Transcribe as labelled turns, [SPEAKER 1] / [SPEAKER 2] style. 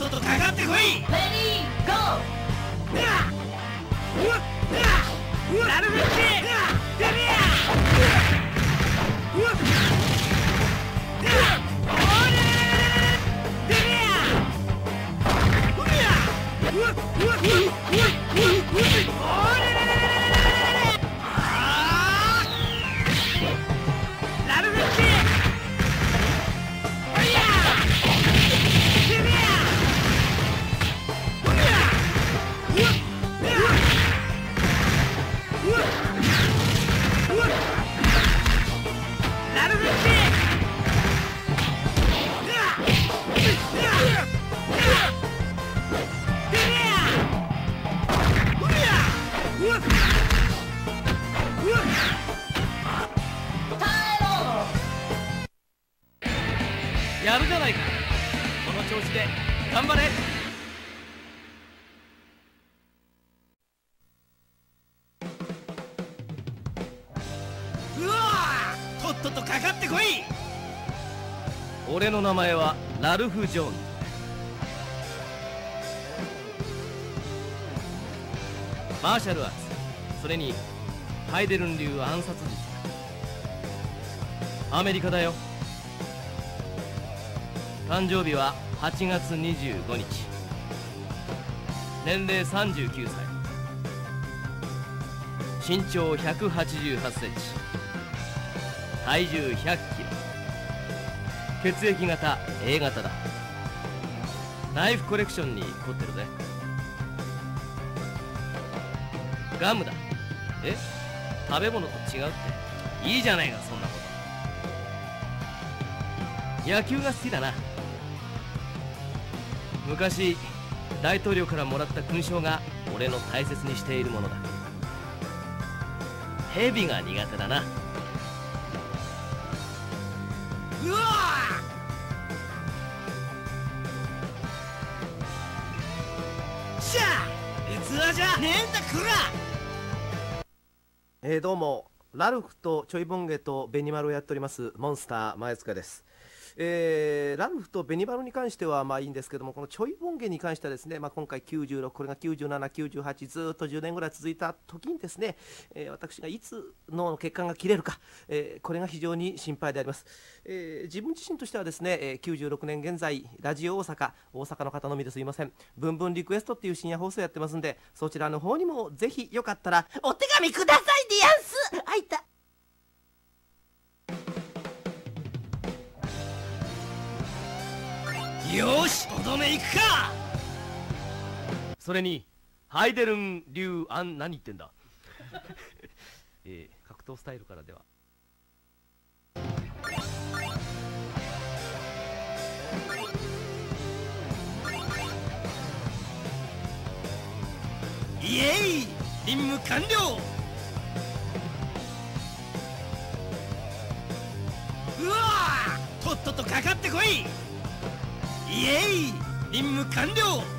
[SPEAKER 1] とっとかかってこい。
[SPEAKER 2] レディーゴー。
[SPEAKER 1] ラルフッチデビアやるじゃないか。この調子で頑張れ。うわー、とっととかかってこい。俺の名前はラルフ・ジョーンズ。マーシャルアーツ、それにハイデルン流暗殺術。アメリカだよ。誕生日は8月25日。年齢39歳。身長188センチ。体重100キロ。血液型 A 型だ。ナイフコレクションに凝ってるぜ。ガムだ。え、食べ物と違うって。いいじゃないか、そんなこと。野球が好きだな。昔大統領からもらった勲章が俺の大切にしているものだ。蛇が苦手だな。うわーしゃあ、器じゃねえんだクラ。
[SPEAKER 3] どうもラルフとちょいボンゲとベニマルをやっておりますモンスター前塚です。ラルフとベニマルに関してはまあいいんですけども、このちょいボンゲに関してはですね、今回96、これが97、98、ずっと10年ぐらい続いた時にですね、私がいつの血管が切れるか、これが非常に心配であります。自分自身としてはですね、96年現在ラジオ大阪の方のみですいません、ブンブンリクエストっていう深夜放送やってますんで、そちらの方にもぜひよかったらお手紙くださいでやんす。あいた。
[SPEAKER 1] よーし、とどめいくか。
[SPEAKER 4] それにハイデルン流何言ってんだ格闘スタイルからでは。
[SPEAKER 1] イエイ、任務完了。うわー、とっととかかってこい。イエイ、任務完了。